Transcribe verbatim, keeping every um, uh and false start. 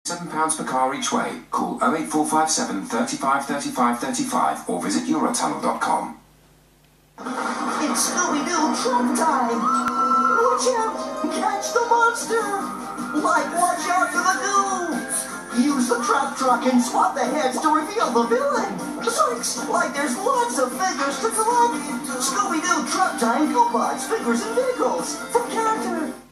seven pounds per car each way. Call oh eight four five seven, thirty-five, thirty-five, thirty-five or visit Eurotunnel dot com. It's Scooby-Doo trap time! Watch out! Catch the monster! Like, watch out for the goo! Use the trap truck and swap the heads to reveal the villain! Zoinks! Like there's lots of figures to collect! Scooby-Doo trap time, Goo Bots, figures and vehicles! From character!